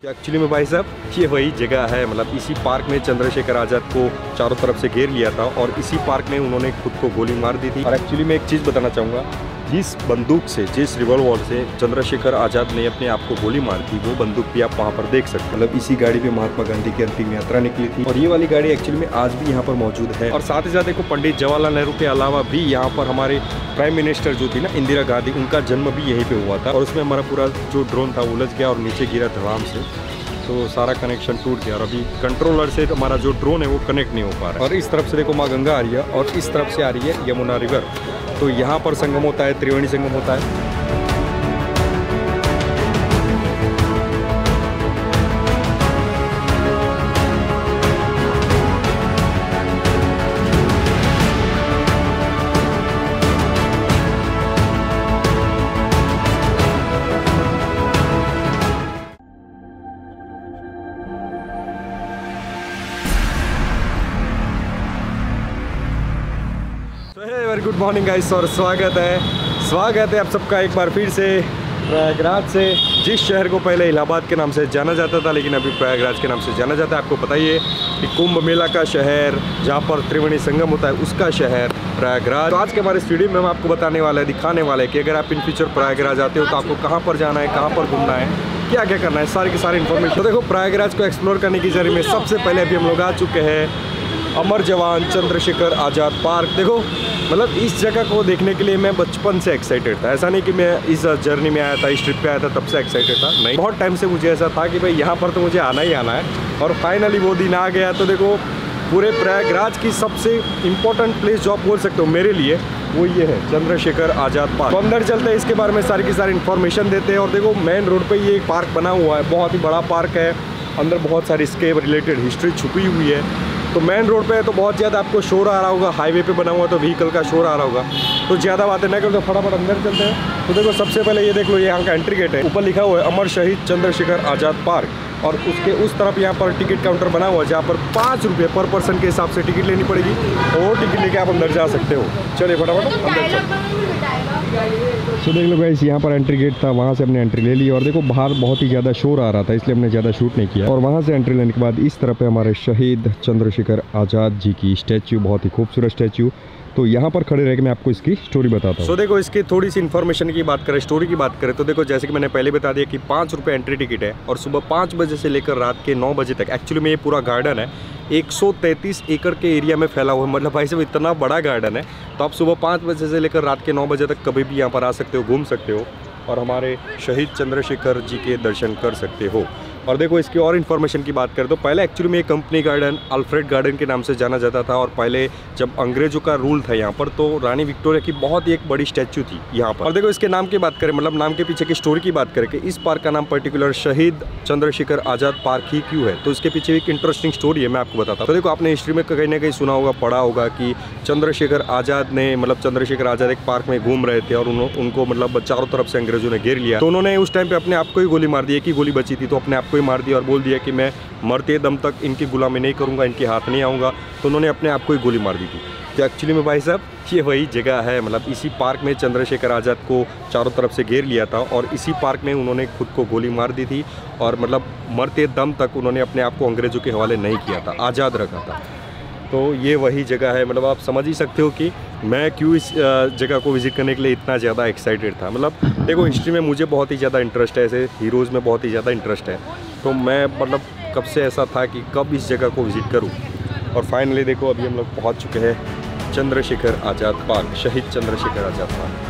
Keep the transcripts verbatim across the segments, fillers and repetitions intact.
Actually में भाई साहब ये वही जगह है, मतलब इसी पार्क में चंद्रशेखर आज़ाद को चारों तरफ से घेर लिया था और इसी पार्क में उन्होंने खुद को गोली मार दी थी। और एक्चुअली मैं एक चीज़ बताना चाहूँगा, जिस बंदूक से, जिस रिवॉल्वर से चंद्रशेखर आज़ाद ने अपने आप को गोली मारी थी, वो बंदूक भी आप वहाँ पर देख सकते हैं। मतलब इसी गाड़ी पे महात्मा गांधी की अंतिम यात्रा निकली थी और ये वाली गाड़ी एक्चुअली में आज भी यहाँ पर मौजूद है। और साथ ही साथ देखो, पंडित जवाहरलाल नेहरू के अलावा भी यहाँ पर हमारे प्राइम मिनिस्टर जो थी ना, इंदिरा गांधी, उनका जन्म भी यहीं पे हुआ था। और उसमें हमारा पूरा जो ड्रोन था उलझ गया और नीचे गिरा धड़ाम से, तो सारा कनेक्शन टूट गया और अभी कंट्रोलर से हमारा जो ड्रोन है वो कनेक्ट नहीं हो पा रहा है। और इस तरफ से देखो माँ गंगा आ रही है और इस तरफ से आ रही है यमुना रिवर, तो यहाँ पर संगम होता है, त्रिवेणी संगम होता है। वेरी गुड मॉर्निंग गाइस और स्वागत है स्वागत है आप सबका एक बार फिर से प्रयागराज से, जिस शहर को पहले इलाहाबाद के नाम से जाना जाता था लेकिन अभी प्रयागराज के नाम से जाना जाता है। आपको पता ही है कि कुंभ मेला का शहर, जहाँ पर त्रिवेणी संगम होता है, उसका शहर प्रयागराज। तो आज के हमारे स्टूडियो में हम आपको बताने वाले हैं, दिखाने वाले हैं कि अगर आप इन फ्यूचर प्रयागराज आते हो तो आपको कहाँ पर जाना है, कहाँ पर घूमना है, क्या क्या करना है, सारी की सारी इन्फॉर्मेशन। तो देखो, प्रयागराज को एक्सप्लोर करने की जरिए में सबसे पहले अभी हम लोग आ चुके हैं अमर जवान चंद्रशेखर आज़ाद पार्क। देखो, मतलब इस जगह को देखने के लिए मैं बचपन से एक्साइटेड था। ऐसा नहीं कि मैं इस जर्नी में आया था, इस ट्रिप पे आया था तब से एक्साइटेड था, नहीं, बहुत टाइम से मुझे ऐसा था कि भाई यहाँ पर तो मुझे आना ही आना है। और फाइनली वो दिन आ गया। तो देखो, पूरे प्रयागराज की सबसे इम्पोर्टेंट प्लेस जो आप बोल सकते हो मेरे लिए, वो ये है चंद्रशेखर आज़ाद पार्क। तो अंदर चलते हैं, इसके बारे में सारी की सारी इन्फॉर्मेशन देते हैं। और देखो, मेन रोड पर ये एक पार्क बना हुआ है, बहुत ही बड़ा पार्क है, अंदर बहुत सारी इसके रिलेटेड हिस्ट्री छुपी हुई है। तो मेन रोड पे है तो बहुत ज़्यादा आपको शोर आ रहा होगा, हाईवे पे बना हुआ तो व्हीकल का शोर आ रहा होगा। तो ज़्यादा बातें नहीं करते, फटाफट अंदर चलते हैं। तो देखो, सबसे पहले ये देख लो, ये यहाँ का एंट्री गेट है, ऊपर लिखा हुआ है अमर शहीद चंद्रशेखर आज़ाद पार्क। और उसके उस तरफ यहाँ पर टिकट काउंटर बना हुआ है, जहाँ पर पाँच रुपये पर पर्सन के हिसाब से टिकट लेनी पड़ेगी और टिकट लेके आप अंदर जा सकते हो। चलिए फटाफट अंदर चलते। तो देख लो गाइस, यहाँ पर एंट्री गेट था, वहाँ से हमने एंट्री ले ली। और देखो, बाहर बहुत ही ज़्यादा शोर आ रहा था, इसलिए हमने ज़्यादा शूट नहीं किया। और वहाँ से एंट्री लेने के बाद इस तरफ है हमारे शहीद चंद्रशेखर आज़ाद जी की स्टैच्यू, बहुत ही खूबसूरत स्टैच्यू। तो यहाँ पर खड़े रह के मैं आपको इसकी स्टोरी बताता हूँ। सो देखो, इसकी थोड़ी सी इन्फॉर्मेशन की बात करें, स्टोरी की बात करें, तो देखो, जैसे कि मैंने पहले बता दिया कि पाँच रुपये एंट्री टिकट है और सुबह पाँच बजे से लेकर रात के नौ बजे तक। एक्चुअली में ये पूरा गार्डन है एक सौ तैंतीस एकड़ के एरिया में फैला हुआ है। मतलब भाई साहब, इतना बड़ा गार्डन है। तो आप सुबह पाँच बजे से लेकर रात के नौ बजे तक कभी भी यहाँ पर आ सकते हो, घूम सकते हो और हमारे शहीद चंद्रशेखर जी के दर्शन कर सकते हो। और देखो, इसकी और इन्फॉर्मेशन की बात करें तो पहले एक्चुअली में ये कंपनी गार्डन, अल्फ्रेड गार्डन के नाम से जाना जाता था। और पहले जब अंग्रेजों का रूल था यहाँ पर, तो रानी विक्टोरिया की बहुत ही एक बड़ी स्टैच्यू थी यहाँ पर। और देखो, इसके नाम की बात करें, मतलब नाम के पीछे की स्टोरी की बात करें कि इस पार्क का नाम पर्टिकुलर शहीद चंद्रशेखर आज़ाद पार्क ही क्यों है, तो इसके पीछे एक इंटरेस्टिंग स्टोरी है, मैं आपको बताता हूँ। तो देखो, आपने हिस्ट्री में कहीं ना कहीं सुना होगा, पढ़ा होगा कि चंद्रशेखर आज़ाद ने, मतलब चंद्रशेखर आज़ाद एक पार्क में घूम रहे थे और उनको मतलब चारों तरफ से अंग्रेजों ने घेर लिया। तो उन्होंने उस टाइम पे अपने आप को ही गोली मार दी, एक ही गोली बची थी, तो अपने आप को ही मार दिया और बोल दिया कि मैं मरते दम तक इनकी गुलामी नहीं करूंगा, इनके हाथ नहीं आऊँगा। तो उन्होंने अपने आप को ही गोली मार दी थी। तो एक्चुअली में भाई साहब, ये वही जगह है, मतलब इसी पार्क में चंद्रशेखर आज़ाद को चारों तरफ से घेर लिया था और इसी पार्क में उन्होंने खुद को गोली मार दी थी। और मतलब मरते दम तक उन्होंने अपने आप को अंग्रेज़ों के हवाले नहीं किया था, आज़ाद रखा था। तो ये वही जगह है। मतलब आप समझ ही सकते हो कि मैं क्यों इस जगह को विज़िट करने के लिए इतना ज़्यादा एक्साइटेड था। मतलब देखो, हिस्ट्री में मुझे बहुत ही ज़्यादा इंटरेस्ट है, ऐसे हीरोज़ में बहुत ही ज़्यादा इंटरेस्ट है। तो मैं मतलब कब से ऐसा था कि कब इस जगह को विज़िट करूं। और फाइनली देखो, अभी हम लोग पहुंच चुके हैं चंद्रशेखर आज़ाद पार्क, शहीद चंद्रशेखर आज़ाद पार्क।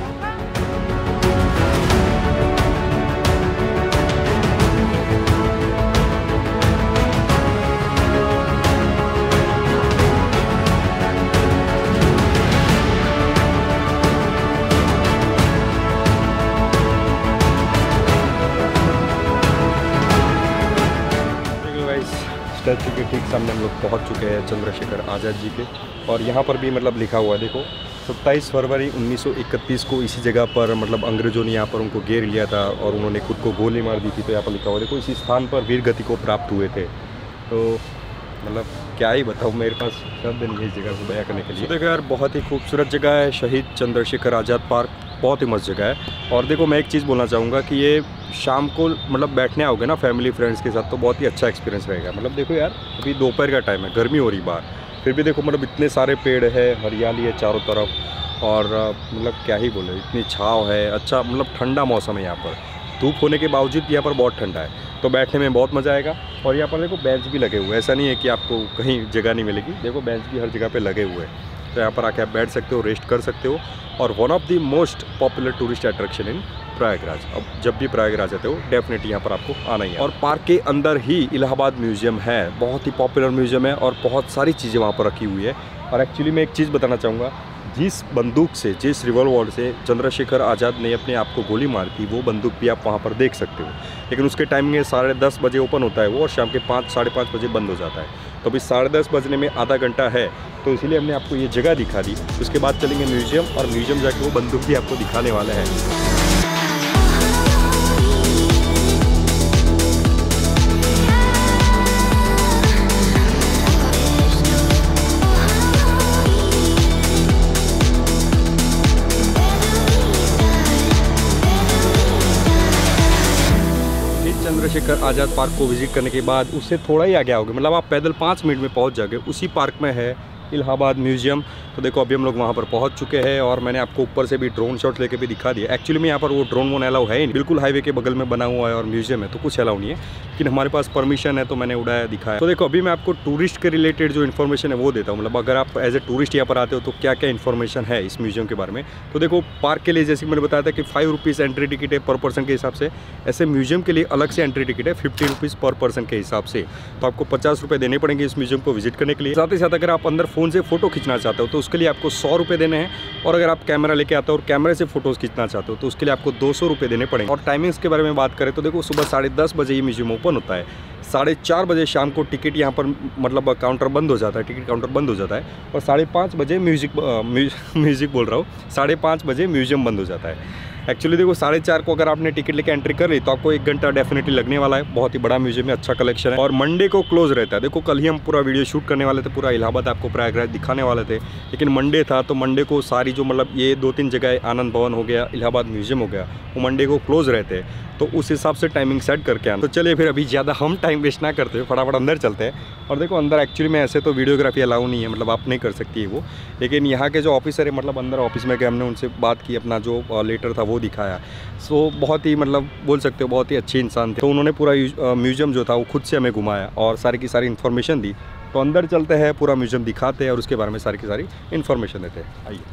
स्टैच्यू के ठीक सामने हम लोग पहुंच चुके हैं चंद्रशेखर आज़ाद जी के। और यहाँ पर भी मतलब लिखा हुआ है, देखो, सत्ताईस फरवरी उन्नीस सौ इकतीस को इसी जगह पर मतलब अंग्रेजों ने यहाँ पर उनको घेर लिया था और उन्होंने खुद को गोली मार दी थी। तो यहाँ पर लिखा हुआ, देखो, इसी स्थान पर वीर गति को प्राप्त हुए थे। तो मतलब क्या ही बताऊँ, मेरे पास शब्द नहीं है इस जगह को बयां करने के लिए। देखो यार, बहुत ही खूबसूरत जगह है शहीद चंद्रशेखर आज़ाद पार्क, बहुत ही मस्त जगह है। और देखो मैं एक चीज़ बोलना चाहूँगा कि ये शाम को मतलब बैठने आओगे ना फैमिली फ्रेंड्स के साथ तो बहुत ही अच्छा एक्सपीरियंस रहेगा। मतलब देखो यार अभी दोपहर का टाइम है, गर्मी हो रही बाहर, फिर भी देखो मतलब इतने सारे पेड़ है, हरियाली है चारों तरफ और मतलब क्या ही बोले, इतनी छाँव है, अच्छा मतलब ठंडा मौसम है यहाँ पर। धूप होने के बावजूद यहाँ पर बहुत ठंडा है तो बैठने में बहुत मज़ा आएगा। और यहाँ पर देखो बेंच भी लगे हुए हैं, ऐसा नहीं है कि आपको कहीं जगह नहीं मिलेगी, देखो बेंच भी हर जगह पे लगे हुए हैं। तो यहाँ पर आके आप बैठ सकते हो, रेस्ट कर सकते हो। और one of the most popular tourist attraction in Prayagraj. अब जब भी प्रयागराज आते हो डेफिनेटली यहाँ पर आपको आना ही है। और पार्क के अंदर ही इलाहाबाद म्यूजियम है, बहुत ही पॉपुलर म्यूजियम है और बहुत सारी चीज़ें वहाँ पर रखी हुई है। और एक्चुअली मैं एक चीज़ बताना चाहूँगा, जिस बंदूक से, जिस रिवॉल्वर से चंद्रशेखर आज़ाद ने अपने आप को गोली मारी थी, वो बंदूक भी आप वहाँ पर देख सकते हो। लेकिन उसके टाइमिंग साढ़े दस बजे ओपन होता है वो, और शाम के पाँच साढ़े पाँच बजे बंद हो जाता है। तो अभी साढ़े दस बजने में आधा घंटा है, तो इसीलिए हमने आपको ये जगह दिखा दी। उसके बाद चलेंगे म्यूजियम, और म्यूजियम जाके वो बंदूक भी आपको दिखाने वाले हैं। चंद्रशेखर आज़ाद पार्क को विजिट करने के बाद उससे थोड़ा ही आगे आओगे, मतलब आप पैदल पाँच मिनट में पहुंच जाओगे, उसी पार्क में है इलाहाबाद म्यूजियम। तो देखो अभी हम लोग वहाँ पर पहुँच चुके हैं और मैंने आपको ऊपर से भी ड्रोन शॉट लेके भी दिखा दिया। एक्चुअली में यहाँ पर वो ड्रोन वोन अलाउ है ही नहीं, बिल्कुल हाईवे के बगल में बना हुआ है और म्यूजियम है तो कुछ अलाउ नहीं है, लेकिन हमारे पास परमिशन है तो मैंने उड़ाया दिखाया। तो देखो अभी मैं आपको टूरिस्ट के रिलेटेड जो इन्फॉर्मेशन है वो देता हूँ, मतलब अगर आप एज ए टूरिस्ट यहाँ पर आते हो तो क्या क्या इन्फॉर्मेशन है इस म्यूजियम के बारे में। तो देखो पार्क के लिए जैसे मैंने बताया था कि फाइव रुपीज़ एंट्री टिकट है पर पर्सन के हिसाब से, ऐसे म्यूजियम के लिए अलग से एंट्री टिकट है फिफ्टी रुपीज़ पर पर्सन के हिसाब से। तो आपको पचास रुपये देने पड़ेंगे इस म्यूजियम को विजिट करने के लिए। साथ ही साथ अगर आप अंदर फ़ोन से फोटो खींचना चाहते हो तो उसके लिए आपको सौ रुपये देने हैं, और अगर आप कैमरा लेके आते हो और कैमरे से फोटोज़ खींचना चाहते हो तो उसके लिए आपको दो सौ रुपये देने पड़ेंगे। और टाइमिंग्स के बारे में बात करें तो देखो सुबह साढ़े दस बजे ये म्यूजियम ओपन होता है, साढ़े चार बजे शाम को टिकट यहाँ पर मतलब काउंटर बंद हो जाता है, टिकट काउंटर बंद हो जाता है, और साढ़े पाँच बजे म्यूजिक म्यूजिक बोल रहा हूँ साढ़े पाँच बजे म्यूजियम बंद हो जाता है। एक्चुअली देखो साढ़े चार को अगर आपने टिकट लेके एंट्री कर ली तो आपको एक घंटा डेफिनेटली लगने वाला है। बहुत ही बड़ा म्यूजियम है, अच्छा कलेक्शन है। और मंडे को क्लोज रहता है। देखो कल ही हम पूरा वीडियो शूट करने वाले थे, पूरा इलाहाबाद आपको प्रयागराज दिखाने वाले थे, लेकिन मंडे था तो मंडे को सारी जो मतलब ये दो तीन जगह आनंद भवन हो गया, इलाहाबाद म्यूजियम हो गया, वो मंडे को क्लोज रहते हैं। तो उस हिसाब से टाइमिंग सेट करके आना। तो चलिए फिर अभी ज़्यादा हम टाइम वेस्ट ना करते हुए फटाफट अंदर चलते हैं। और देखो अंदर एक्चुअली में ऐसे तो वीडियोग्राफी अलाउ नहीं है, मतलब आप नहीं कर सकती है वो, लेकिन यहाँ के जो ऑफिसर है मतलब अंदर ऑफिस में गए, हमने उनसे बात की, अपना जो लेटर था वो दिखाया। सो बहुत ही मतलब बोल सकते हो बहुत ही अच्छे इंसान थे। तो उन्होंने पूरा म्यूजियम जो था वो खुद से हमें घुमाया और सारी की सारी इन्फॉर्मेशन दी। तो अंदर चलते हैं, पूरा म्यूजियम दिखाते हैं और उसके बारे में सारी की सारी इन्फॉर्मेशन देते हैं। आइए।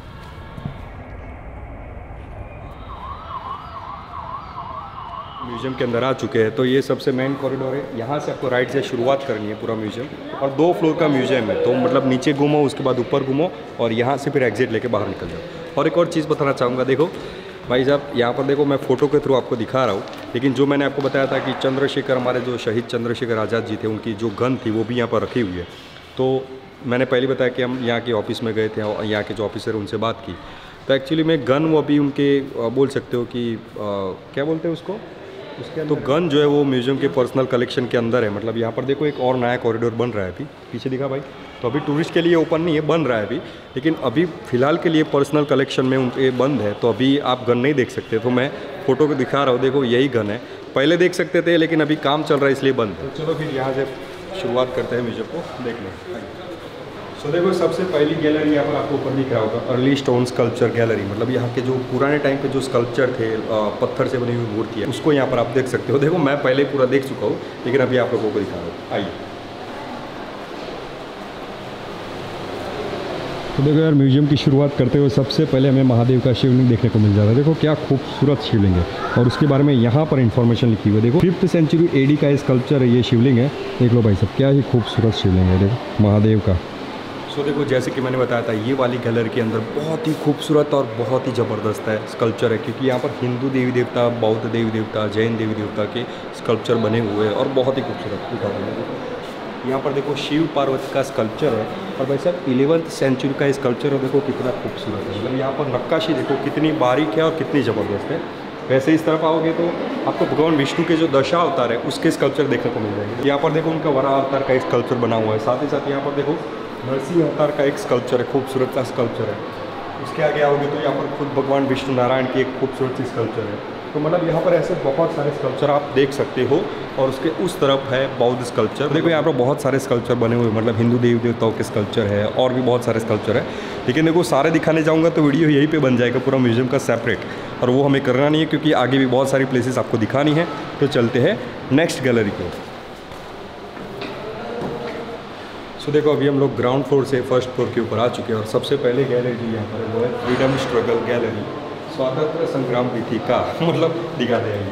म्यूजियम के अंदर आ चुके हैं। तो ये सबसे मेन कॉरिडोर है, यहाँ से आपको राइट से शुरुआत करनी है पूरा म्यूजियम। और दो फ्लोर का म्यूजियम है, तो मतलब नीचे घूमो उसके बाद ऊपर घूमो और यहाँ से फिर एग्जिट लेके बाहर निकल जाओ। और एक और चीज़ बताना चाहूँगा, देखो भाई साहब यहाँ पर देखो मैं फ़ोटो के थ्रू आपको दिखा रहा हूँ, लेकिन जो मैंने आपको बताया था कि चंद्रशेखर, हमारे जो शहीद चंद्रशेखर आज़ाद जी थे, उनकी जो गन थी वो भी यहाँ पर रखी हुई है। तो मैंने पहले बताया कि हम यहाँ के ऑफिस में गए थे और यहाँ के जो ऑफिसर उनसे बात की। तो एक्चुअली में गन वो अभी उनके बोल सकते हो कि आ, क्या बोलते हैं उसको, उसके तो गन जो है वो म्यूजियम के पर्सनल कलेक्शन के अंदर है। मतलब यहाँ पर देखो एक और नया कॉरिडोर बन रहा है, अभी पीछे दिखा भाई। तो अभी टूरिस्ट के लिए ओपन नहीं है, बन रहा है अभी, लेकिन अभी फ़िलहाल के लिए पर्सनल कलेक्शन में उनके बंद है, तो अभी आप गन नहीं देख सकते। तो मैं फ़ोटो को दिखा रहा हूँ, देखो यही गन है, पहले देख सकते थे लेकिन अभी काम चल रहा है इसलिए बंद है। तो चलो फिर यहाँ से शुरुआत करते हैं म्यूजियम को देखने। सो so, देखो सबसे पहली गैलरी यहाँ पर आपको ऊपर दिख रहा होगा, अर्ली स्टोन स्कल्पचर गैलरी। मतलब यहाँ के जो पुराने टाइम पे जो स्कल्पचर थे, पत्थर से बनी हुई मूर्ति है, उसको यहाँ पर आप देख सकते हो। देखो मैं पहले पूरा देख चुका हूँ, लेकिन अभी आप लोगों को दिखा रहा हूँ। आइए। तो देखो यार म्यूजियम की शुरुआत करते हुए सबसे पहले हमें महादेव का शिवलिंग देखने को मिल जाता है। देखो क्या खूबसूरत शिवलिंग है, और उसके बारे में यहाँ पर इन्फॉर्मेशन लिखी हुई है। देखो फिफ्थ सेंचुरी एडी का स्कल्पचर है ये शिवलिंग है। देख लो भाई साहब क्या ही खूबसूरत शिवलिंग है, देखो महादेव का। सो so, देखो जैसे कि मैंने बताया था, ये वाली गैलरी के अंदर बहुत ही खूबसूरत और बहुत ही ज़बरदस्त है स्कल्पचर है, क्योंकि यहाँ पर हिंदू देवी देवता, बौद्ध देवी देवता, जैन देवी देवता के स्कल्पचर बने हुए हैं और बहुत ही खूबसूरत। यहाँ पर देखो शिव पार्वती का स्कल्पचर है, और भाई साहब इलेवंथ सेंचुरी का स्कल्पचर है। देखो कितना खूबसूरत है, मतलब यहाँ पर नक्काशी देखो कितनी बारीक है और कितनी ज़बरदस्त है। वैसे इस तरफ आओगे तो आपको भगवान विष्णु के जो दशा अवतार है उसके स्कल्पचर देखने को मिल जाएंगे। यहाँ पर देखो उनका वराह अवतार का एक स्कल्पचर बना हुआ है। साथ ही साथ यहाँ पर देखो नरसिंह अवतार का एक स्कल्पचर है, खूबसूरत सा स्कल्पचर है। उसके आगे आओगे तो यहाँ पर खुद भगवान विष्णु नारायण की एक खूबसूरत सी स्कल्पचर है। तो मतलब यहाँ पर ऐसे बहुत सारे स्कल्पचर आप देख सकते हो और उसके उस तरफ है बौद्ध स्कल्पचर। देखो यहाँ पर बहुत सारे स्कल्पचर बने हुए, मतलब हिंदू देवी देवताओं के स्कल्पचर है और भी बहुत सारे स्कल्पचर है। लेकिन देखो सारे दिखाने जाऊँगा तो वीडियो यहीं पे बन जाएगा पूरा म्यूजियम का सेपरेट, और वो हमें करना नहीं है क्योंकि आगे भी बहुत सारी प्लेसेस आपको दिखानी है। तो चलते हैं नेक्स्ट गैलरी को। सो देखो अभी हम लोग ग्राउंड फ्लोर से फर्स्ट फ्लोर के ऊपर आ चुके हैं और सबसे पहले गैलरी जो यहाँ पर है वो है फ्रीडम स्ट्रगल गैलरी, स्वातंत्र संग्राम का मतलब दिखाते हैं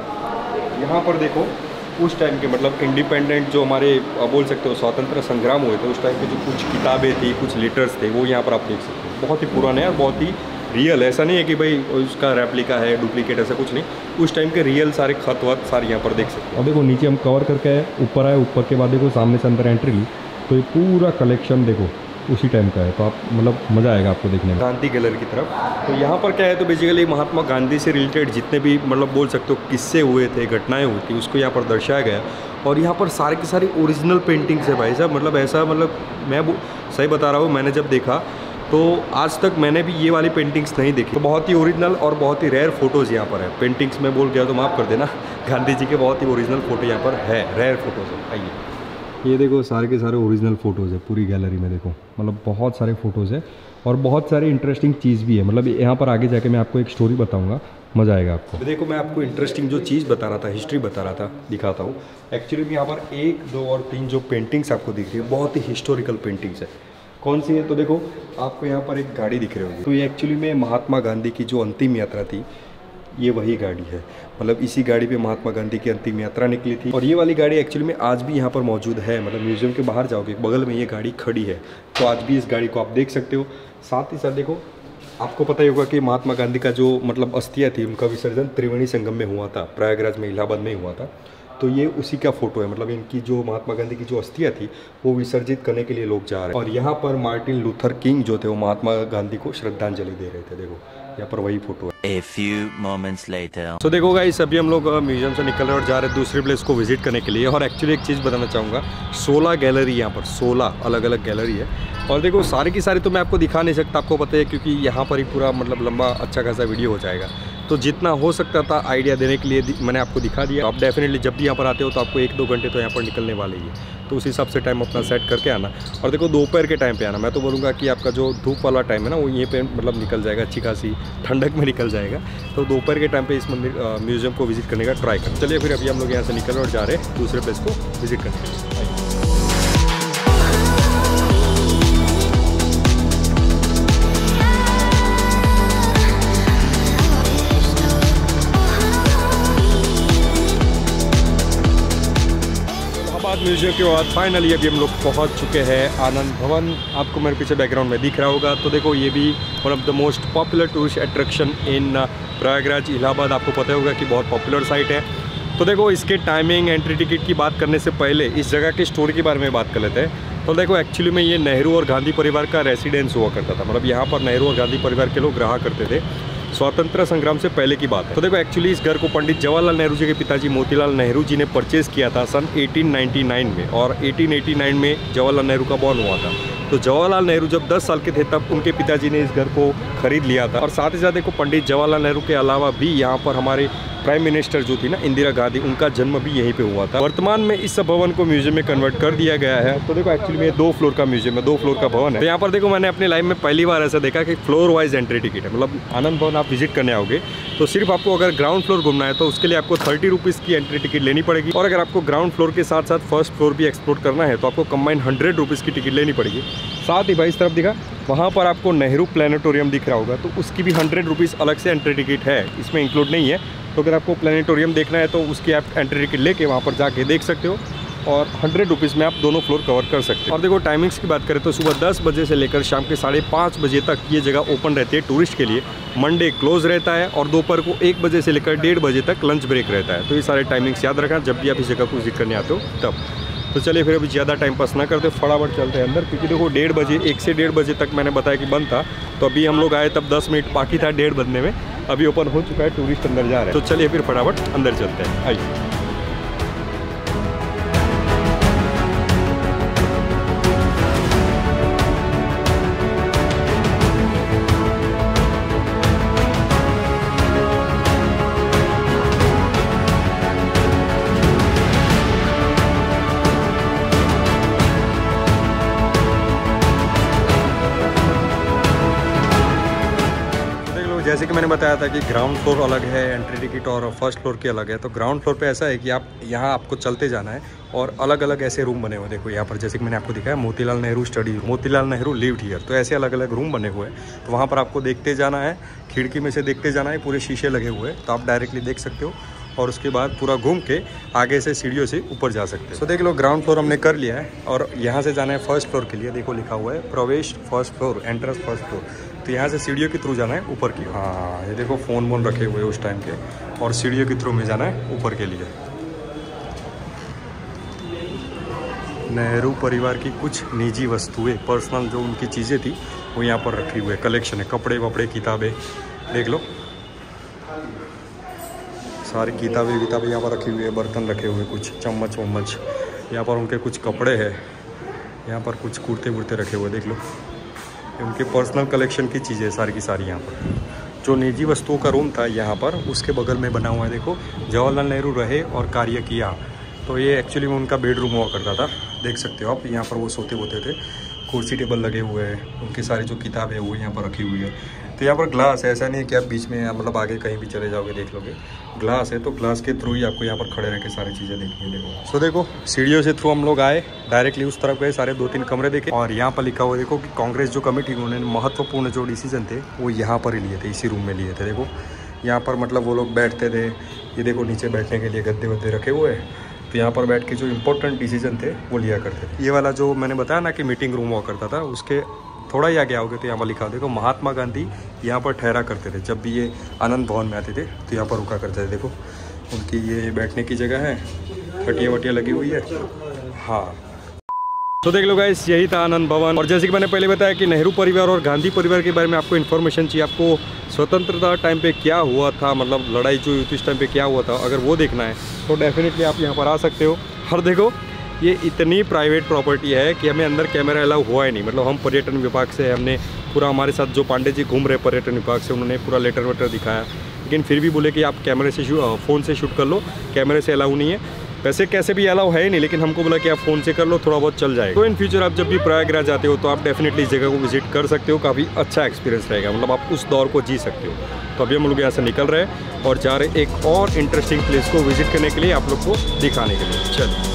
ये। यहाँ पर देखो उस टाइम के मतलब इंडिपेंडेंट जो हमारे बोल सकते हो स्वतंत्र संग्राम हुए थे उस टाइम के जो कुछ किताबें थी, कुछ लेटर्स थे, वो यहाँ पर आप देख सकते हो। बहुत ही पुराने हैं और बहुत ही रियल, ऐसा नहीं है कि भाई उसका रेप्लिका है, डुप्लीकेट, ऐसा कुछ नहीं। उस टाइम के रियल सारे खत वत सारे यहाँ पर देख सकते हो। और देखो नीचे हम कवर करके ऊपर आए, ऊपर के बाद देखो सामने से अंदर एंट्री ली तो ये पूरा कलेक्शन देखो उसी टाइम का है। तो आप मतलब मज़ा आएगा आपको देखने में। गांधी गैलरी की तरफ तो यहाँ पर क्या है, तो बेसिकली महात्मा गांधी से रिलेटेड जितने भी मतलब बोल सकते हो किस्से हुए थे, घटनाएं हुई थी, उसको यहाँ पर दर्शाया गया। और यहाँ पर सारे की सारी ओरिजिनल पेंटिंग्स है भाई साहब। मतलब ऐसा मतलब मैं सही बता रहा हूँ, मैंने जब देखा तो आज तक मैंने भी ये वाली पेंटिंग्स नहीं देखी। तो बहुत ही ओरिजिनल और बहुत ही रेयर फोटोज़ यहाँ पर है। पेंटिंग्स में बोल गया तो माफ़ कर देना, गांधी जी के बहुत ही ओरिजिनल फ़ोटो यहाँ पर है, रेयर फोटोज़ है। आइए ये देखो सारे के सारे ओरिजिनल फ़ोटोज़ है पूरी गैलरी में। देखो मतलब बहुत सारे फ़ोटोज़ है और बहुत सारी इंटरेस्टिंग चीज़ भी है। मतलब यहाँ पर आगे जाके मैं आपको एक स्टोरी बताऊँगा, मज़ा आएगा आपको। देखो मैं आपको इंटरेस्टिंग जो चीज़ बता रहा था, हिस्ट्री बता रहा था, दिखाता हूँ। एक्चुअली यहाँ पर एक दो और तीन जो पेंटिंग्स आपको दिख रही है बहुत ही हिस्टोरिकल पेंटिंग्स है। कौन सी है, तो देखो आपको यहाँ पर एक गाड़ी दिख रही होगी, तो ये एक्चुअली में महात्मा गांधी की जो अंतिम यात्रा थी ये वही गाड़ी है। मतलब इसी गाड़ी पे महात्मा गांधी की अंतिम यात्रा निकली थी और ये वाली गाड़ी एक्चुअली में आज भी यहाँ पर मौजूद है। मतलब म्यूजियम के बाहर जाओगे बगल में ये गाड़ी खड़ी है, तो आज भी इस गाड़ी को आप देख सकते हो। साथ ही साथ देखो आपको पता ही होगा कि महात्मा गांधी का जो मतलब अस्थियाँ थी उनका विसर्जन त्रिवेणी संगम में हुआ था, प्रयागराज में, इलाहाबाद में हुआ था। तो ये उसी का फोटो है। मतलब इनकी जो महात्मा गांधी की जो अस्थियाँ थी वो विसर्जित करने के लिए लोग जा रहे हैं। और यहाँ पर मार्टिन लूथर किंग जो थे वो महात्मा गांधी को श्रद्धांजलि दे रहे थे। देखो यहाँ पर वही फोटो है। A few moments later. तो देखो गाइस अभी हम लोग म्यूजियम से निकल रहे और जा रहे हैं दूसरी प्लेस को विजिट करने के लिए। और एक्चुअली एक चीज़ बताना चाहूँगा, सोलह गैलरी यहाँ पर, सोलह अलग अलग गैलरी है। और देखो सारी की सारी तो मैं आपको दिखा नहीं सकता, आपको पता है, क्योंकि यहाँ पर ही पूरा मतलब लंबा अच्छा खासा वीडियो हो जाएगा। तो जितना हो सकता था आइडिया देने के लिए मैंने आपको दिखा दिया। आप डेफिनेटली जब भी यहाँ पर आते हो तो आपको एक दो घंटे तो यहाँ पर निकलने वाले ही है, तो उस हिसाब से टाइम अपना सेट करके आना। और देखो दोपहर के टाइम पे आना, मैं तो बोलूँगा कि आपका जो धूप वाला टाइम है ना वो यहीं पे मतलब निकल जाएगा, अच्छी खासी ठंडक में निकल जाएगा। तो दोपहर के टाइम पे इस मंदिर म्यूजियम को विजिट करने का ट्राई करें। चलिए फिर अभी हम लोग यहाँ से निकल रहे और जा रहे हैं दूसरे प्लेस को विजिट करने के लिए। म्यूजियम के बाद फाइनली अभी हम लोग पहुंच चुके हैं आनंद भवन। आपको मेरे पीछे बैकग्राउंड में दिख रहा होगा। तो देखो ये भी one of the most popular tourist attraction in Prayagraj, Allahabad. आपको पता होगा कि बहुत पॉपुलर साइट है। तो देखो इसके टाइमिंग, एंट्री टिकट की बात करने से पहले इस जगह की स्टोरी के बारे में बात कर लेते हैं। तो देखो एक्चुअली में ये नेहरू और गांधी परिवार का रेसिडेंस हुआ करता था। मतलब यहाँ पर नेहरू और गांधी परिवार के लोग रहा करते थे। स्वतंत्र संग्राम से पहले की बात है। तो देखो एक्चुअली इस घर को पंडित जवाहरलाल नेहरू जी के पिताजी मोतीलाल नेहरू जी ने परचेज़ किया था सन अठारह सौ निन्यानवे में, और अठारह सौ नवासी में जवाहरलाल नेहरू का बॉर्न हुआ था। तो जवाहरलाल नेहरू जब दस साल के थे तब उनके पिताजी ने इस घर को खरीद लिया था। और साथ ही साथ देखो पंडित जवाहरलाल नेहरू के अलावा भी यहाँ पर हमारे प्राइम मिनिस्टर जो थी ना इंदिरा गांधी, उनका जन्म भी यहीं पे हुआ था। वर्तमान में इस भवन को म्यूजियम में कन्वर्ट कर दिया गया है। तो देखो एक्चुअली में दो फ्लोर का म्यूजियम है, दो फ्लोर का भवन है। तो यहाँ पर देखो मैंने अपनी लाइफ में पहली बार ऐसा देखा कि फ्लोर वाइज एंट्री टिकट है। मतलब आनंद भवन आप विजिट करने आओगे तो सिर्फ आपको अगर ग्राउंड फ्लोर घूमना है तो उसके लिए आपको थर्टी रुपीज़ की एंट्री टिकट लेनी पड़ेगी। और अगर आपको ग्राउंड फ्लोर के साथ साथ फर्स्ट फ्लोर भी एक्सप्लोर करना है तो आपको कंबाइन हंड्रेड रुपीज़ की टिकट लेनी पड़ेगी। साथ ही भाई इस तरफ दिखा, वहाँ पर आपको नेहरू प्लानिटोरियम दिख रहा होगा, तो उसकी भी हंड्रेड रुपीज़ अलग से एंट्री टिकट है, इसमें इंक्लूड नहीं है। तो अगर आपको प्लानिटोरियम देखना है तो उसकी आप एंट्री टिकट लेके वहाँ पर जाके देख सकते हो और हंड्रेड रुपीज़ में आप दोनों फ्लोर कवर कर सकते हो। और देखो टाइमिंग्स की बात करें तो सुबह दस बजे से लेकर शाम के साढ़े पाँच बजे तक ये जगह ओपन रहती है टूरिस्ट के लिए। मंडे क्लोज रहता है और दोपहर को एक बजे से लेकर डेढ़ बजे तक लंच ब्रेक रहता है। तो ये सारे टाइमिंग्स याद रखना जब भी आप इस जगह को विजिट करने आते हो तब। तो चलिए फिर अभी ज़्यादा टाइम पास ना करते, फटाफट चलते हैं अंदर, क्योंकि देखो डेढ़ बजे एक से डेढ़ बजे तक मैंने बताया कि बंद था। तो अभी हम लोग आए तब दस मिनट बाकी था डेढ़ बजने में, अभी ओपन हो चुका है, टूरिस्ट अंदर जा रहे हैं। तो चलिए फिर फटाफट अंदर चलते हैं, आइए। जैसे कि मैंने बताया था कि ग्राउंड फ्लोर अलग है, एंट्री टिकट और फर्स्ट फ्लोर की अलग है। तो ग्राउंड फ्लोर पे ऐसा है कि आप यहाँ आपको चलते जाना है और अलग अलग ऐसे रूम बने हुए हैं। देखो यहाँ पर जैसे कि मैंने आपको दिखाया Motilal Nehru study, Motilal Nehru lived here. तो ऐसे अलग अलग रूम बने हुए हैं। तो वहाँ पर आपको देखते जाना है, खिड़की में से देखते जाना है, पूरे शीशे लगे हुए हैं तो आप डायरेक्टली देख सकते हो और उसके बाद पूरा घूम के आगे से सीढ़ियों से ऊपर जा सकते हो। तो देख लो ग्राउंड फ्लोर हमने कर लिया है और यहाँ से जाना है फर्स्ट फ्लोर के लिए। देखो लिखा हुआ है प्रवेश first floor, entrance first floor. तो यहाँ से सीढ़ियों के थ्रू जाना है ऊपर की। हाँ ये देखो फ़ोन वोन रखे हुए उस टाइम के, और सीढ़ियों के थ्रू में जाना है ऊपर के लिए। नेहरू परिवार की कुछ निजी वस्तुएं, पर्सनल जो उनकी चीज़ें थी वो यहाँ पर रखी हुई है। कलेक्शन है, कपड़े वपड़े, किताबें, देख लो सारी किताबें किताबें यहाँ पर रखी हुई है। बर्तन रखे हुए, कुछ चम्मच वम्मच, यहाँ पर उनके कुछ कपड़े हैं, यहाँ पर कुछ कुर्ते वुर्ते रखे हुए, देख लो उनके पर्सनल कलेक्शन की चीज़ें सारी की सारी। यहाँ पर जो निजी वस्तुओं का रूम था यहाँ पर उसके बगल में बना हुआ है। देखो जवाहरलाल नेहरू रहे और कार्य किया। तो ये एक्चुअली में उनका बेडरूम हुआ करता था, देख सकते हो आप। यहाँ पर वो सोते होते थे, कुर्सी टेबल लगे हुए हैं, उनकी सारी जो किताब है वो यहाँ पर रखी हुई है। तो यहाँ पर ग्लास है, ऐसा नहीं है कि आप बीच में मतलब आगे कहीं भी चले जाओगे देख लोगे। ग्लास है तो ग्लास के थ्रू ही आपको यहाँ पर खड़े रह के सारी चीज़ें देखनी है। देखो सो देखो सीढ़ियों से थ्रू हम लोग आए, डायरेक्टली उस तरफ गए, सारे दो तीन कमरे देखे और यहाँ पर लिखा हुआ देखो कि कांग्रेस जो कमेटी उन्होंने महत्वपूर्ण जो डिसीजन थे वो यहाँ पर ही लिए थे, इसी रूम में लिए थे। देखो यहाँ पर मतलब वो लोग बैठते थे। ये देखो नीचे बैठने के लिए गद्दे वद्दे रखे हुए हैं। तो यहाँ पर बैठ के जो इम्पोर्टेंट डिसीजन थे वो लिया करते थे। ये वाला जो मैंने बताया ना कि मीटिंग रूम हुआ करता था, उसके थोड़ा ही आगे आओगे तो यहाँ पर लिखा देखो महात्मा गांधी यहाँ पर ठहरा करते थे। जब भी ये आनंद भवन में आते थे तो यहाँ पर रुका करते थे। देखो उनकी ये बैठने की जगह है, खटिया वटिया लगी हुई है। हाँ तो देख लो गाइस यही था आनंद भवन। और जैसे कि मैंने पहले बताया कि नेहरू परिवार और गांधी परिवार के बारे में आपको इन्फॉर्मेशन चाहिए, आपको स्वतंत्रता टाइम पे क्या हुआ था, मतलब लड़ाई जो हुई थी उस टाइम पे क्या हुआ था, अगर वो देखना है तो डेफिनेटली आप यहाँ पर आ सकते हो। और देखो ये इतनी प्राइवेट प्रॉपर्टी है कि हमें अंदर कैमरा अलाउ हुआ ही नहीं। मतलब हम पर्यटन विभाग से, हमने पूरा, हमारे साथ जो पांडे जी घूम रहे पर्यटन विभाग से, उन्होंने पूरा लेटर वेटर दिखाया, लेकिन फिर भी बोले कि आप कैमरे से फ़ोन से शूट कर लो, कैमरे से अलाउ नहीं है। वैसे कैसे भी अलाउ है ही नहीं, लेकिन हमको बोला कि आप फ़ोन से कर लो, थोड़ा बहुत चल जाएगा। तो इन फ्यूचर आप जब भी प्रयागराज जाते हो तो आप डेफिनेटली इस जगह को विजिट कर सकते हो। काफ़ी अच्छा एक्सपीरियंस रहेगा, मतलब आप उस दौर को जी सकते हो। तो अभी हम लोग यहाँ से निकल रहे हैं और जा रहे एक और इंटरेस्टिंग प्लेस को विजिट करने के लिए, आप लोग को दिखाने के लिए। चलिए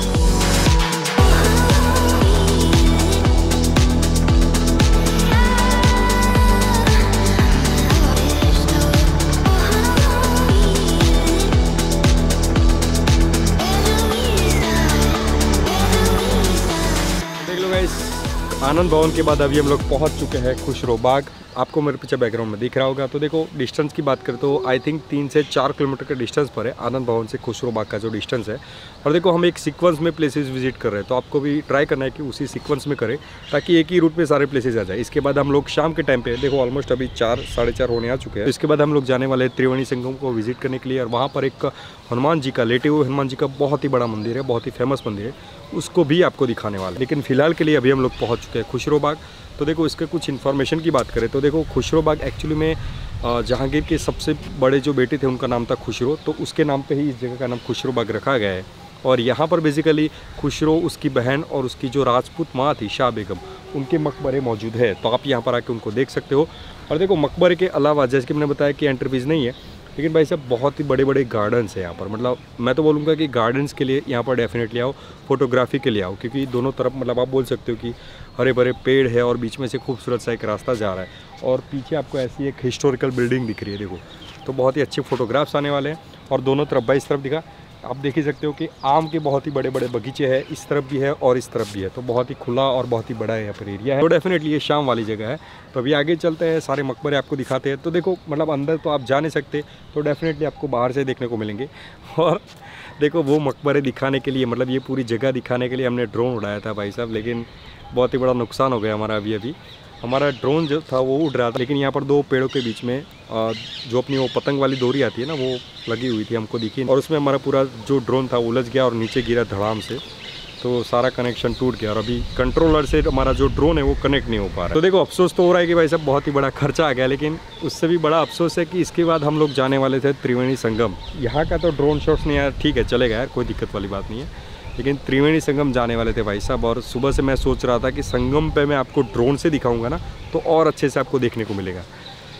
आनंद भवन के बाद अभी हम लोग पहुंच चुके हैं खुशरो बाग। आपको मेरे पीछे बैकग्राउंड में दिख रहा होगा। तो देखो डिस्टेंस की बात करें तो आई थिंक तीन से चार किलोमीटर के डिस्टेंस पर है आनंद भवन से खुशरो बाग का जो डिस्टेंस है। और देखो हम एक सीक्वेंस में प्लेसेस विजिट कर रहे हैं, तो आपको भी ट्राई करना है कि उसी सीक्वेंस में करें ताकि एक ही रूट पे सारे प्लेसेस आ जाए। इसके बाद हम लोग शाम के टाइम पे, देखो ऑलमोस्ट अभी चार साढ़े चार होने आ चुके हैं, तो इसके बाद हम लोग जाने वाले हैं त्रिवेणी संगम को विजिट करने के लिए। और वहाँ पर एक हनुमान जी का, लेटे हुए हनुमान जी का बहुत ही बड़ा मंदिर है, बहुत ही फेमस मंदिर है, उसको भी आपको दिखाने वाला है। लेकिन फिलहाल के लिए अभी हम लोग पहुँच चुके हैं खुशरो बाग। तो देखो इसके कुछ इन्फॉर्मेशन की बात करें तो देखो खुशरो बाग एक्चुअली में जहांगीर के सबसे बड़े जो बेटे थे उनका नाम था खुशरो, तो उसके नाम पे ही इस जगह का नाम खुशरो बाग रखा गया है। और यहाँ पर बेसिकली खुशरो, उसकी बहन और उसकी जो राजपूत माँ थी शाह बेगम, उनके मकबरे मौजूद है। तो आप यहाँ पर आके उनको देख सकते हो। और देखो मकबरे के अलावा जैसे कि मैंने बताया कि एंट्री फीस नहीं है, लेकिन भाई साहब बहुत ही बड़े बड़े गार्डन्स हैं यहाँ पर। मतलब मैं तो बोलूँगा कि गार्डन्स के लिए यहाँ पर डेफिनेटली आओ, फोटोग्राफी के लिए आओ, क्योंकि दोनों तरफ मतलब आप बोल सकते हो कि हरे भरे पेड़ है और बीच में से खूबसूरत सा एक रास्ता जा रहा है और पीछे आपको ऐसी एक हिस्टोरिकल बिल्डिंग दिख रही है। देखो तो बहुत ही अच्छे फोटोग्राफ्स आने वाले हैं। और दोनों तरफ, भाई इस तरफ दिखा, आप देख ही सकते हो कि आम के बहुत ही बड़े बड़े बगीचे हैं, इस तरफ भी है और इस तरफ भी है। तो बहुत ही खुला और बहुत ही बड़ा यहाँ पर एरिया है। तो डेफिनेटली ये शाम वाली जगह है। तो अभी आगे चलते हैं, सारे मकबरे आपको दिखाते हैं। तो देखो मतलब अंदर तो आप जा नहीं सकते, तो डेफिनेटली आपको बाहर से देखने को मिलेंगे। और देखो वो मकबरे दिखाने के लिए, मतलब ये पूरी जगह दिखाने के लिए हमने ड्रोन उड़ाया था भाई साहब, लेकिन बहुत ही बड़ा नुकसान हो गया हमारा। अभी अभी हमारा ड्रोन जो था वो उड़ रहा था, लेकिन यहाँ पर दो पेड़ों के बीच में जो अपनी वो पतंग वाली डोरी आती है ना, वो लगी हुई थी, हमको दिखी, और उसमें हमारा पूरा जो ड्रोन था उलझ गया और नीचे गिरा धड़ाम से। तो सारा कनेक्शन टूट गया और अभी कंट्रोलर से हमारा जो ड्रोन है वो कनेक्ट नहीं हो पा रहा। तो देखो अफसोस तो हो रहा है कि भाई साहब बहुत ही बड़ा खर्चा आ गया, लेकिन उससे भी बड़ा अफसोस है कि इसके बाद हम लोग जाने वाले थे त्रिवेणी संगम। यहाँ का तो ड्रोन शॉट्स नहीं यार, ठीक है चलेगा यार, कोई दिक्कत वाली बात नहीं है, लेकिन त्रिवेणी संगम जाने वाले थे भाई साहब। और सुबह से मैं सोच रहा था कि संगम पे मैं आपको ड्रोन से दिखाऊंगा ना तो और अच्छे से आपको देखने को मिलेगा।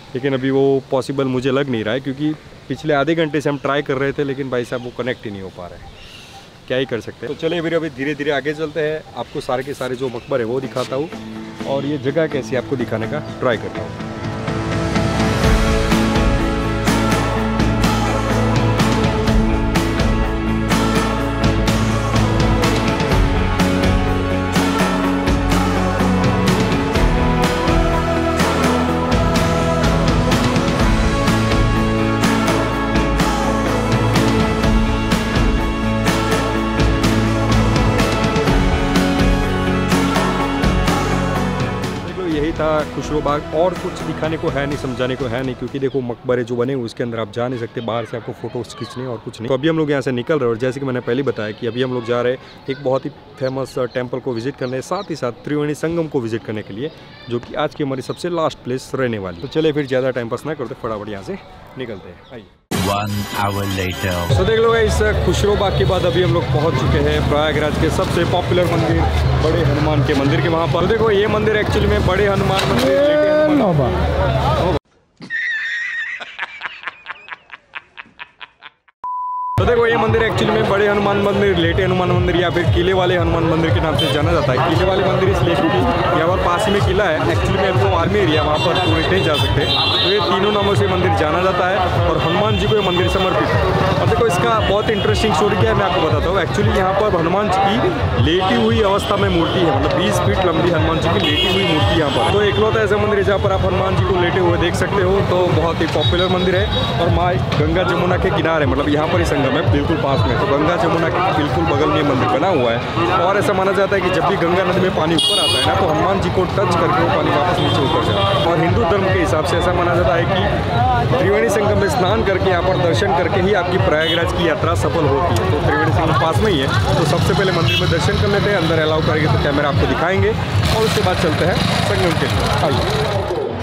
लेकिन अभी वो पॉसिबल मुझे लग नहीं रहा है, क्योंकि पिछले आधे घंटे से हम ट्राई कर रहे थे लेकिन भाई साहब वो कनेक्ट ही नहीं हो पा रहे हैं। क्या ही कर सकते हैं। तो चलिए फिर अभी धीरे धीरे आगे चलते हैं, आपको सारे के सारे जो मकबर है वो दिखाता हूँ और ये जगह कैसी आपको दिखाने का ट्राई करता हूँ। यही था खुशरो बाग, और कुछ दिखाने को है नहीं, समझाने को है नहीं, क्योंकि देखो मकबरे जो बने उसके अंदर आप जा नहीं सकते, बाहर से आपको फोटोज खींचने और कुछ नहीं। तो अभी हम लोग यहाँ से निकल रहे हैं और जैसे कि मैंने पहले बताया कि अभी हम लोग जा रहे हैं एक बहुत ही फेमस टेम्पल को विजिट करने, साथ ही साथ त्रिवेणी संगम को विजिट करने के लिए, जो कि आज की हमारी सबसे लास्ट प्लेस रहने वाली। तो चलिए फिर ज़्यादा टाइम पास ना करते, फटाफट यहाँ से निकलते हैं। आइए। One hour later. तो देख लो इस खुशरो बाग के बाद अभी हम लोग पहुंच चुके हैं प्रयागराज के सबसे पॉपुलर मंदिर बड़े हनुमान के मंदिर के वहाँ पर। देखो ये मंदिर एक्चुअली में बड़े हनुमान मंदिर, तो देखो ये मंदिर एक्चुअली में बड़े हनुमान मंदिर, लेटे हनुमान मंदिर या फिर किले वाले हनुमान मंदिर के नाम से जाना जाता है। किले वाले मंदिर इसलिए क्योंकि यहाँ पर पास ही में किला है, एक्चुअली में वो आर्मी एरिया, वहाँ पर टूरिस्ट नहीं जा सकते, तो ये तीनों नामों से मंदिर जाना जाता है और हनुमान जी को ये मंदिर समर्पित है। और देखो इसका बहुत इंटरेस्टिंग स्टोरी क्या है मैं आपको बताता हूँ। एक्चुअली यहाँ पर हनुमान जी की लेटी हुई अवस्था में मूर्ति है, मतलब बीस फीट लंबी हनुमान जी की लेटी हुई मूर्ति यहाँ पर। तो एकलौता ऐसा मंदिर है जहाँ पर आप हनुमान जी को लेटे हुए देख सकते हो। तो बहुत ही पॉपुलर मंदिर है और माँ गंगा जमुना के किनारे, मतलब यहाँ पर ही संगम है बिल्कुल पास में, तो गंगा जमुना के बिल्कुल बगल में मंदिर बना हुआ है। और ऐसा माना जाता है कि जब भी गंगा नदी में पानी ऊपर आता है ना, तो हनुमान जी को टच करके वो पानी वापस नीचे उतर जाता है। और हिंदू धर्म के हिसाब से ऐसा माना जाता है कि त्रिवेणी संगम में स्नान करके, यहाँ पर दर्शन करके ही आपकी प्रयागराज की यात्रा सफल होती है। तो त्रिवेणी संगम पास में ही है, तो सबसे पहले मंदिर में दर्शन कर लेते हैं, अंदर अलाउ करेंगे तो कैमरा आपको दिखाएंगे और उसके बाद चलते हैं संगम के लिए। आइए।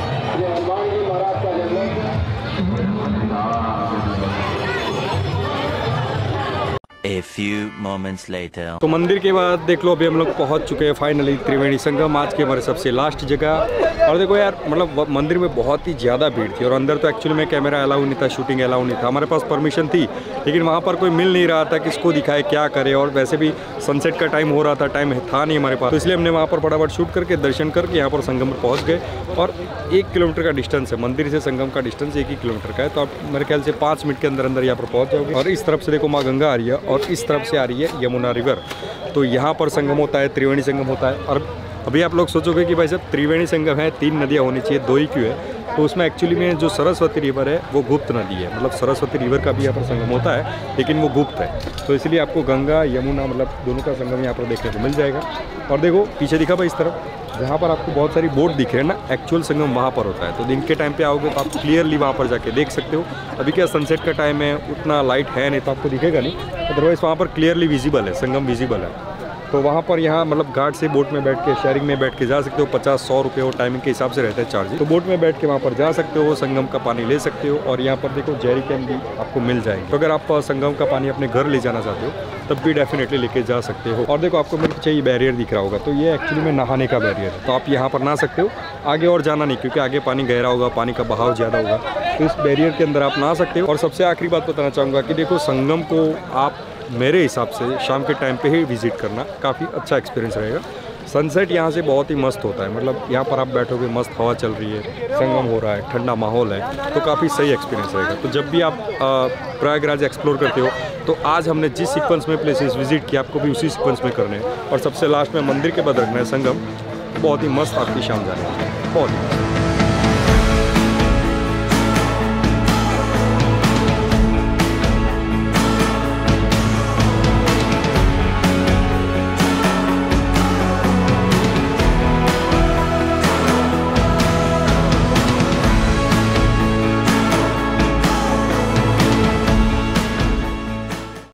A few moments later. तो मंदिर के बाद देख लो अभी हम लोग पहुंच चुके हैं फाइनली त्रिवेणी संगम, आज के हमारे सबसे लास्ट जगह। और देखो यार, मतलब मंदिर में बहुत ही ज़्यादा भीड़ थी और अंदर तो एक्चुअली में कैमरा अलाउ नहीं था, शूटिंग अलाउ नहीं था। हमारे पास परमिशन थी लेकिन वहाँ पर कोई मिल नहीं रहा था, किसको दिखाए क्या करे, और वैसे भी सनसेट का टाइम हो रहा था, टाइम था नहीं हमारे पास, तो इसलिए हमने वहाँ पर फटाफट शूट करके दर्शन करके यहाँ पर संगम पर पहुँच गए। और एक किलोमीटर का डिस्टेंस है मंदिर से संगम का, डिस्टेंस एक ही किलोमीटर का है, तो आप मेरे ख्याल से पाँच मिनट के अंदर अंदर यहाँ पर पहुँच जाओगे। और इस तरफ से देखो माँ गंगा आ रही है और इस तरफ से आ रही है यमुना रिवर, तो यहाँ पर संगम होता है, त्रिवेणी संगम होता है। और अभी आप लोग सोचोगे कि भाई साहब त्रिवेणी संगम है, तीन नदियाँ होनी चाहिए, दो ही क्यों है? तो उसमें एक्चुअली में जो सरस्वती रिवर है वो गुप्त नदी है, मतलब सरस्वती रिवर का भी यहाँ पर संगम होता है लेकिन वो गुप्त है, तो इसलिए आपको गंगा यमुना मतलब दोनों का संगम यहाँ पर देखने को मिल जाएगा। और देखो पीछे दिखा भाई इस तरफ, जहाँ पर आपको बहुत सारी बोट दिख रहे हैं ना, एक्चुअल संगम वहाँ पर होता है। तो दिन के टाइम पे आओगे तो आप क्लियरली वहाँ पर जाके देख सकते हो। अभी क्या सनसेट का टाइम है, उतना लाइट है नहीं तो आपको दिखेगा नहीं, अदरवाइज़ वहाँ पर क्लियरली विजिबल है, संगम विजिबल है। तो वहाँ पर यहाँ मतलब घाट से बोट में बैठ के, शेयरिंग में बैठ के जा सकते हो, पचास सौ रुपये और टाइमिंग के हिसाब से रहता है चार्ज। तो बोट में बैठ के वहाँ पर जा सकते हो, संगम का पानी ले सकते हो। और यहाँ पर देखो जेरी कैन भी आपको मिल जाएगी, तो अगर आप संगम का पानी अपने घर ले जाना चाहते हो तब भी डेफिनेटली लेके जा सकते हो। और देखो आपको मेरे पीछे ये बैरियर दिख रहा होगा, तो ये एक्चुअली में नहाने का बैरियर है, तो आप यहाँ पर नहा सकते हो, आगे और जाना नहीं, क्योंकि आगे पानी गहरा होगा, पानी का बहाव ज़्यादा होगा, तो इस बैरियर के अंदर आप नहा सकते हो। और सबसे आखिरी बात बताना चाहूँगा कि देखो संगम को आप मेरे हिसाब से शाम के टाइम पे ही विज़िट करना काफ़ी अच्छा एक्सपीरियंस रहेगा। सनसेट यहाँ से बहुत ही मस्त होता है, मतलब यहाँ पर आप बैठोगे, मस्त हवा चल रही है, संगम हो रहा है, ठंडा माहौल है, तो काफ़ी सही एक्सपीरियंस रहेगा। तो जब भी आप प्रयागराज एक्सप्लोर करते हो तो आज हमने जिस सीक्वेंस में प्लेसेस विजिट किया आपको भी उसी सीक्वेंस में करने हैं, और सबसे लास्ट में मंदिर के बाद रखना है संगम। बहुत ही मस्त आपकी शाम जाने, बहुत ही